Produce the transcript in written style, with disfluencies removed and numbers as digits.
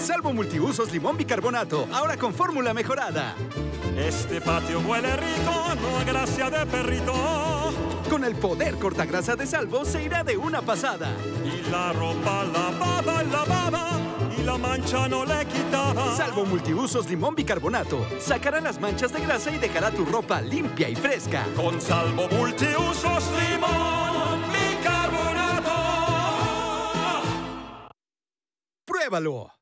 Salvo multiusos limón bicarbonato, ahora con fórmula mejorada. Este patio huele rico, no hay gracia de perrito. Con el poder cortagrasa de Salvo se irá de una pasada. Y la ropa lavaba, y la mancha no le quitaba. Salvo multiusos limón bicarbonato, sacará las manchas de grasa y dejará tu ropa limpia y fresca. Con Salvo multiusos limón bicarbonato. ¡Pruébalo!